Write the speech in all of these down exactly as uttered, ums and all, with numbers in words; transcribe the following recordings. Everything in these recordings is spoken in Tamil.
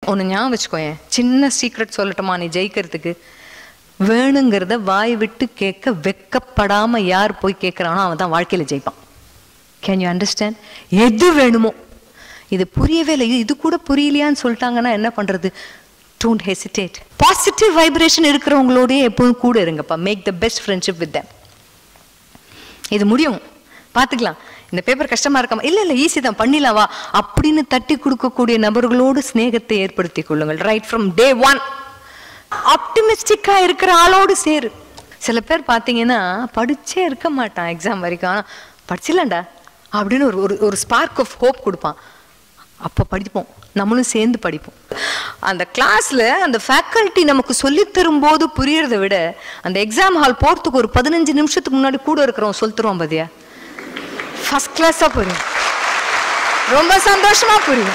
ஒன்று ஞாபகம் வச்சுக்கோயேன், சின்ன சீக்ரெட் சொல்லட்டுமா நீ ஜெயிக்கிறதுக்கு? வேணுங்கிறத வாய் விட்டு கேட்க வெக்கப்படாம யார் போய் கேட்குறானோ அவன் தான் வாழ்க்கையில் ஜெயிப்பான். Can you understand? எது வேணுமோ, இது புரியவே இல்லை, இது கூட புரியலையான்னு சொல்லிட்டாங்கன்னா என்ன பண்றது? Don't hesitate. பாசிட்டிவ் வைப்ரேஷன் இருக்கிறவங்களோடய எப்பவும் கூட இருங்கப்பா. Make the best friendship with them. இது முடியும், பார்த்துக்கலாம். இந்த பேப்பர் கஷ்டமா இருக்காம, இல்லை இல்லை ஈஸி தான், பண்ணிடலாம் வா அப்படின்னு தட்டி கொடுக்கக்கூடிய நபர்களோடு ஸ்நேகத்தை ஏற்படுத்தி கொள்ளுங்கள். ரைட் ஃப்ரம் டே ஒன் ஆப்டிமிஸ்டிக்கா இருக்கிற ஆளோடு சேரு. சில பேர் பார்த்தீங்கன்னா படிச்சே இருக்க மாட்டான் எக்ஸாம் வரைக்கும், ஆனால் படிச்சிடலாண்டா அப்படின்னு ஒரு ஒரு ஸ்பார்க் ஆஃப் ஹோப் கொடுப்பான். அப்போ படிப்போம், நம்மளும் சேர்ந்து படிப்போம். அந்த கிளாஸ்ல அந்த ஃபேக்கல்ட்டி நமக்கு சொல்லி தரும்போது புரியறத விட அந்த எக்ஸாம் ஹால் போறதுக்கு ஒரு பதினஞ்சு நிமிஷத்துக்கு முன்னாடி கூட இருக்கிறோம் சொல்லி தருவோம் பாத்தியா, ஃபர்ஸ்ட் கிளாஸா புரியும், ரொம்ப சந்தோஷமா புரியும்.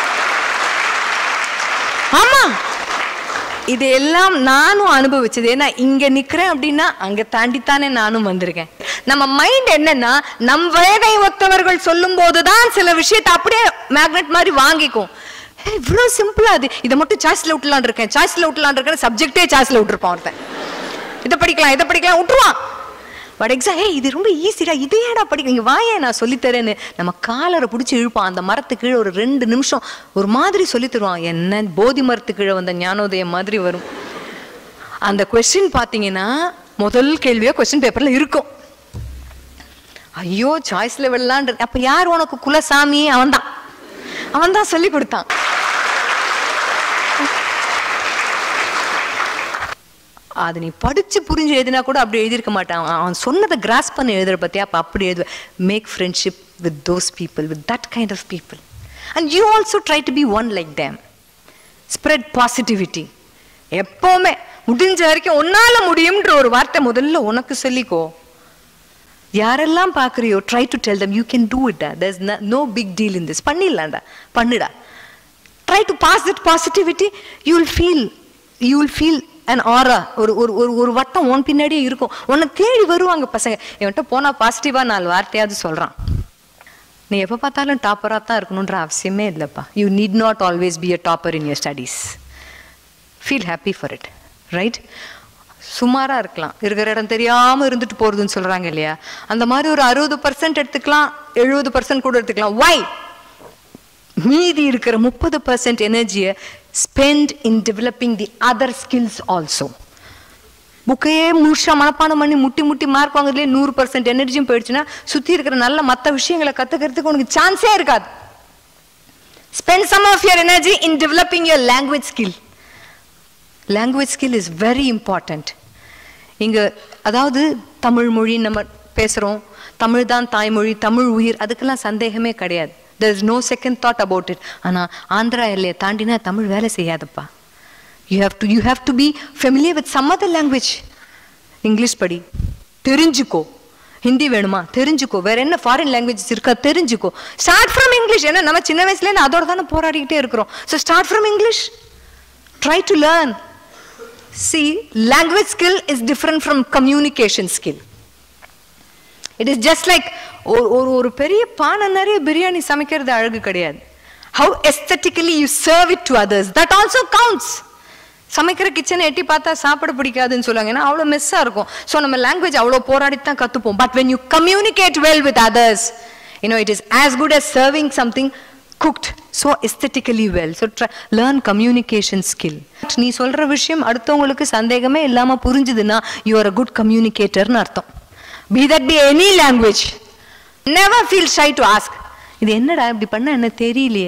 ஆமா, இதெல்லாம் நானும் அனுபவிச்சது. ஏன்னா இங்க நிக்கிறேன் அப்படின்னா அங்க தாண்டித்தானே நானும் வந்திருக்கேன். நம்ம மைண்ட் என்னன்னா நம் வயதை ஒத்தவர்கள் சொல்லும் போதுதான் சில விஷயத்தை அப்படியே மேக்னெட் மாதிரி வாங்கிக்கும். இவ்வளவு சிம்பிளா அது, இதை மட்டும் சாய்ஸ்ல விட்டுலான் இருக்கேன், சாய்ஸ்ல விட்டுலான் இருக்கேன், சப்ஜெக்டே சாய்ஸ்ல விட்டுருப்பான் ஒருத்தன். இதை படிக்கலாம் இதை படிக்கலாம் விட்டுருவான். பட் எக்ஸாம் ஏ இது ரொம்ப ஈஸிடா, இதே ஏடா படிக்கிறீங்க, வாயே நான் சொல்லித்தரேன்னு நம்ம காலரை பிடிச்சி இழுப்பான். அந்த மரத்து கீழே ஒரு ரெண்டு நிமிஷம் ஒரு மாதிரி சொல்லி தருவான். என்ன போதி மரத்து கீழே வந்த ஞானோதயம் மாதிரி வரும். அந்த கொஸ்டின் பார்த்தீங்கன்னா முதல் கேள்வியா கொஸ்டின் பேப்பர்ல இருக்கும். ஐயோ சாய்ஸ்ல விடலான். அப்ப யார் உனக்கு குலசாமி? அவன் தான் அவன் தான் சொல்லி கொடுத்தான். அது நீ படிச்சு புரிஞ்சு எழுதினா கூட அப்படி எழுதியிருக்க மாட்டான். அவன் சொன்னதை கிராஸ் பண்ண எழுதுற பத்தியா, அப்ப அப்படி எழுதுவ. Make friendship with those people, with that kind of people, and you also try to be one like them. Spread positivity. எப்பவுமே முடிஞ்ச வரைக்கும் உன்னால முடியும்ன்ற ஒரு வார்த்தை முதல்ல உனக்கு சொல்லிக்கோ. யாரெல்லாம் பாக்குறியோ try to tell them you can do it. There's no big deal in this. பண்ணிடலாம்டா, பண்ணுடா. Try to pass that positivity. You will feel you will feel an aura. ஒரு ஒரு ஒரு வட்டம் உன் பின்னாடியே இருக்கும். உன்னை தேடி வருவாங்க பசங்க. இவன்கிட்ட போனா பாசிட்டிவா நாலு வார்த்தையாவது சொல்றான். நீ எப்போ பார்த்தாலும் டாப்பராக தான் இருக்கணுன்ற அவசியமே இல்லைப்பா. You need not always be a topper in your studies. Feel happy for it, right? சுமாராக இருக்கலாம், இருக்கிற இடம் தெரியாமல் இருந்துட்டு போகிறதுன்னு சொல்கிறாங்க இல்லையா, அந்த மாதிரி ஒரு அறுபது பர்சன்ட் எடுத்துக்கலாம், எழுபது பர்சன்ட் கூட எடுத்துக்கலாம். வை? மீதி இருக்கிற முப்பது பர்சன்ட் எனர்ஜியை spend in developing the other skills also. புக்கையே முழுசா மனப்பாடம் பண்ணி முட்டி முட்டி மார்க் வாங்குறதுலேயே நூறு பர்சன்ட் எனர்ஜியும் போயிடுச்சுன்னா சுற்றி இருக்கிற நல்ல மற்ற விஷயங்களை கற்றுக்கிறதுக்கு உனக்கு சான்ஸே இருக்காது. Spend some of your energy in developing your language skill. Language skill is very important. இங்க அதாவது தமிழ் மொழி நம்ம பேசுகிறோம், தமிழ் தான் தாய்மொழி, தமிழ் உயிர், அதுக்கெல்லாம் சந்தேகமே கிடையாது. There is no second thought about it. ஆனால் ஆந்திரா எல்லையை தாண்டினா தமிழ் வேலை செய்யாதப்பா. You have to, you have to be familiar with some other language. English படி, தெரிஞ்சுக்கோ. ஹிந்தி வேணுமா தெரிஞ்சுக்கோ. வேற என்ன ஃபாரின் லாங்குவேஜஸ் இருக்கா தெரிஞ்சுக்கோ. Start from English. ஏன்னா நம்ம சின்ன வயசுலேருந்து அதோட தானே போராடிக்கிட்டே இருக்கிறோம். So start from English. Try to learn. See, language skill is different from communication skill. It is just like ஒரு ஒரு பெரிய பானை நிறைய பிரியாணி சமைக்கிறது அழகு கிடையாது. How aesthetically you serve it to others, that also counts. சமைக்கிற கிச்சனை எட்டி பார்த்தா சாப்பிட பிடிக்காதுன்னு சொல்லுவாங்க, ஏன்னா அவ்வளோ மெஸ்ஸாக இருக்கும். ஸோ நம்ம லாங்குவேஜ் அவ்வளோ போராடி தான் கற்றுப்போம். But when you communicate well with others, you know, it is as good as serving something cooked so aesthetically well. So try, learn communication skill. நீ சொல்கிற விஷயம் அடுத்தவங்களுக்கு சந்தேகமே இல்லாமல் புரிஞ்சுதுன்னா you are a good communicatorன்னு அர்த்தம். Be that be any language. Never feel shy to ask. இது என்னடா இப்படி பண்ண என்ன தெரியலையே.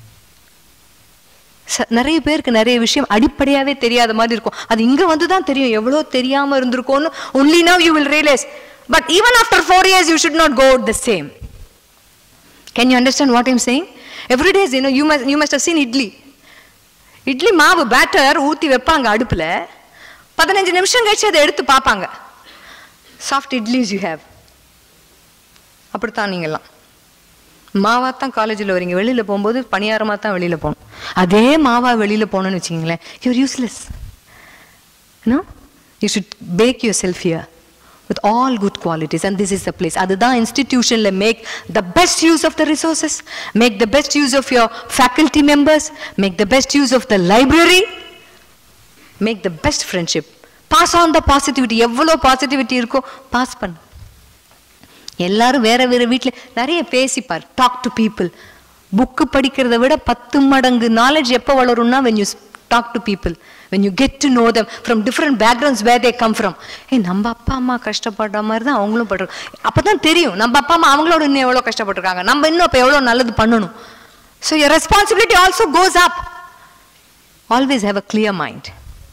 நிறைய பேருக்கு நிறைய விஷயம் அடிப்படையாவே தெரியாத மாதிரி இருக்கும். அது இங்க வந்து தான் தெரியும் எவ்வளோ தெரியாம இருந்திருக்கோன்னு. Only now you will realize. But even after four years you should not go the same. Can you understand what I'm saying? Every day, you know, you must you must have seen idli. Idli மாவு பேட்டர் ஊற்றி வைப்பாங்க அடுப்பில். பதினஞ்சு நிமிஷம் கழிச்சு அதை எடுத்து பார்ப்பாங்க. Soft idlis you have. அப்படித்தான் நீங்கள்லாம் மாவா தான் காலேஜில் வரீங்க, வெளியில் போகும்போது பணியாரமாக தான் வெளியில் போகணும். அதே மாவா வெளியில் போகணுன்னு வச்சுக்கிங்களேன், you're useless. No, you should back yourself here. with all good qualities, and this is the place. Adha institution le make the best use of the resources, make the best use of your faculty members, make the best use of the library, make the best friendship, pass on the positivity. Evlo positivity irko pass pannu. எல்லாரும் வேற வேற வீட்ல நிறைய பேசிப்பார். talk to people. புக் படிக்கிறத விட பத்து மடங்கு நாலேஜ் எப்போ வளரும்னா when you talk to people, when you get to know them from different backgrounds where they come from. ஏய் நம்ம அப்பா அம்மா கஷ்டப்படுற மாதிரி தான் அவங்களும் படுறாங்க. அப்பதான் தெரியும் நம்ம அப்பா அம்மா அவங்களோட இன்னும் எவ்வளவு கஷ்டப்பட்டிருக்காங்க, நம்ம இன்னும் அப்ப எவ்வளவு நல்லது பண்ணணும். So your responsibility also goes up. Always have a clear mind.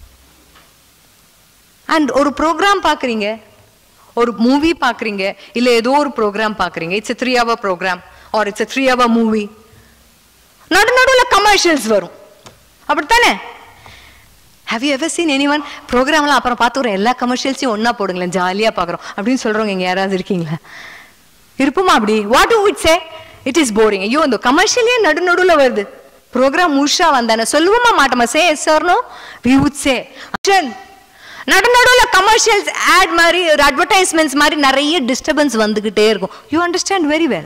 And ஒரு ப்ரோக்ராம் பார்க்குறீங்க, ஒரு மூவி பார்க்குறீங்க, இல்ல ஏதோ ஒரு ப்ரோக்ராம் பார்க்குறீங்க, it's a three hour program or it's a three hour movie. நடு நடுவில் கமர்ஷியல்ஸ் வரும், அப்படித்தானே? Have you ever seen anyone ப்ரோக்ராம்லாம் அப்புறம் பார்த்து ஒரு எல்லா கமர்ஷியல்ஸையும் ஒன்னா போடுங்களேன் ஜாலியாக பார்க்குறோம் அப்படின்னு சொல்கிறவங்க இங்கே யாராவது இருக்கீங்களா? இருப்புமா அப்படி? What do it say? It is boring. ஐயோ அந்த கமர்ஷியலே நடு நடுவில் வருது, ப்ரோக்ராம் முழுசா வந்தானே சொல்லுவோமா மாட்டோமா? Say yes or no? We would say. நடு நடுவில் கமர்ஷியல்ஸ் ஆட் மாதிரி ஒரு அட்வர்டைஸ்மெண்ட்ஸ் மாதிரி நிறைய டிஸ்டர்பன்ஸ் வந்துகிட்டே இருக்கும். You understand very well.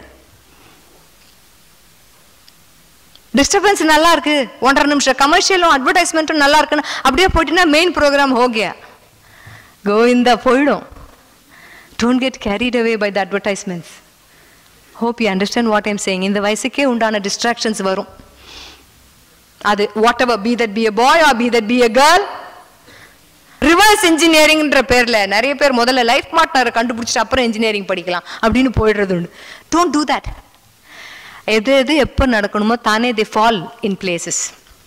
Disturbance நல்லா இருக்கு, ஒன்றரை நிமிஷம் கமர்ஷியலும் அட்வர்டைஸ்மெண்ட்டும் நல்லா இருக்குன்னு அப்படியே போயிட்டுனா மெயின் ப்ரோக்ராம் ஹோகியா கோவிந்தா போயிடும். Don't get carried away by the advertisements. Hope you understand what I'm saying. இந்த வயசுக்கே உண்டான டிஸ்ட்ராக்ஷன்ஸ் வரும். அது whatever, be that be a boy or be that be a girl. Reverse இன்ஜினியரிங்ன்ற பேர்ல நிறைய பேர் முதல்ல லைஃப் பார்ட்னரை கண்டுபிடிச்சிட்டு அப்புறம் இன்ஜினியரிங் படிக்கலாம் அப்படின்னு போயிடுறது உண்டு. Don't do that. எது எது எப்போ நடக்கணுமோ தானே they fall in places.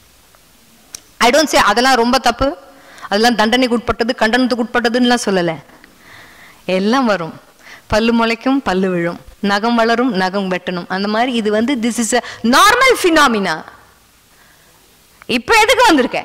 I don't say அதெல்லாம் ரொம்ப தப்பு, அதெல்லாம் தண்டனைக்கு உட்பட்டது கண்டனத்துக்கு உட்பட்டதுன்னெலாம் சொல்லலை. எல்லாம் வரும். பல்லு முளைக்கும் பல்லு விழும், நகம் வளரும் நகம் வெட்டணும், அந்த மாதிரி இது வந்து this is a normal phenomena. இப்போ எதுக்கு வந்திருக்க?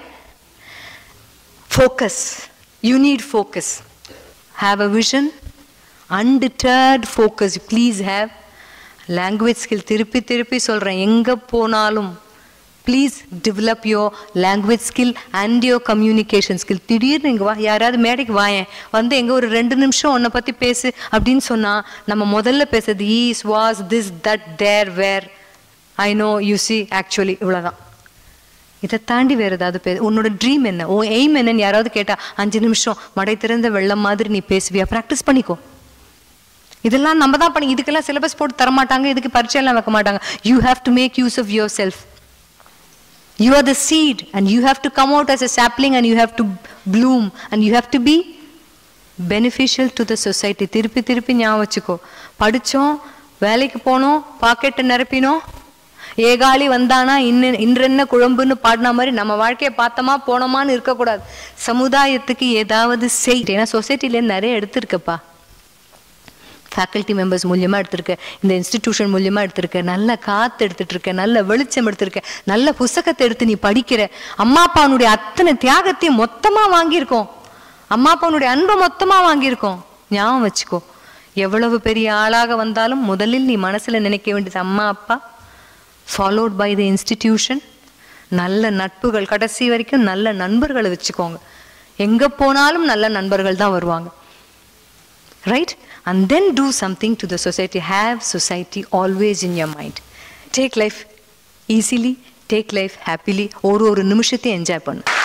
Focus. You need focus. Have a vision, undeterred focus please have. Language skill திருப்பி திருப்பி சொல்கிறேன், எங்கே போனாலும் please develop your language skill and your communication skill. திடீர்னு இங்கே வா, யாராவது மேடைக்கு வாயேன் வந்து எங்கே ஒரு ரெண்டு நிமிஷம் உன்னை பற்றி பேசு அப்படின்னு சொன்னால் நம்ம முதல்ல பேசுறது is was this that there where I know you see actually, இவ்வளோதான். இதை தாண்டி வேறு ஏதாவது பே உன்னோட ட்ரீம் என்ன, உன் எய்ம் என்னன்னு யாராவது கேட்டால் அஞ்சு நிமிஷம் மடை திறந்த வெள்ளம் மாதிரி நீ பேசுவியா? ப்ராக்டிஸ் பண்ணிக்கோ. இதெல்லாம் நம்ம தான் பண்ணி, இதுக்கெல்லாம் சிலபஸ் போட்டு தரமாட்டாங்க, இதுக்கு பரீட்சையெல்லாம் வைக்க மாட்டாங்க. You have to make use of yourself. You are the seed and you have to come out as a sapling and you have to bloom and you have to be beneficial to the society. திருப்பி திருப்பி ஞாபகம் வச்சுக்கோ. படித்தோம், வேலைக்கு போனோம், பாக்கெட்டை நிரப்பினோம், ஏகாலி வந்தானா இன்ன இன்றென்ன குழம்புன்னு பாடின மாதிரி நம்ம வாழ்க்கையை பார்த்தோமா போனோமான்னு இருக்கக்கூடாது. சமுதாயத்துக்கு ஏதாவது செய். ஏன்னா சொசைட்டிலேருந்து நிறைய எடுத்துருக்கப்பா. ஃபேக்கல்ட்டி மெம்பர்ஸ் மூலியமாக எடுத்திருக்க, இந்த இன்ஸ்டிடியூஷன் மூலியமாக எடுத்திருக்க, நல்ல காற்று எடுத்துகிட்டு இருக்க, நல்ல வெளிச்சம் எடுத்திருக்க, நல்ல புஸ்தகத்தை எடுத்து நீ படிக்கிற. அம்மா அப்பாவுடைய அத்தனை தியாகத்தையும் மொத்தமாக வாங்கியிருக்கோம், அம்மா அப்பாவுடைய அன்பை மொத்தமாக வாங்கியிருக்கோம். ஞாபகம் வச்சுக்கோ. எவ்வளவு பெரிய ஆளாக வந்தாலும் முதலில் நீ மனசில் நினைக்க வேண்டியது அம்மா அப்பா, ஃபாலோட் பை த இன்ஸ்டிடியூஷன். நல்ல நட்புகள், கடைசி வரைக்கும் நல்ல நண்பர்களை வச்சுக்கோங்க. எங்கே போனாலும் நல்ல நண்பர்கள் தான் வருவாங்க. Right? And then do something to the society. Have society always in your mind. Take life easily, take life happily. ஒரு ஒரு நிமிஷத்தை என்ஜாய் பண்ணு.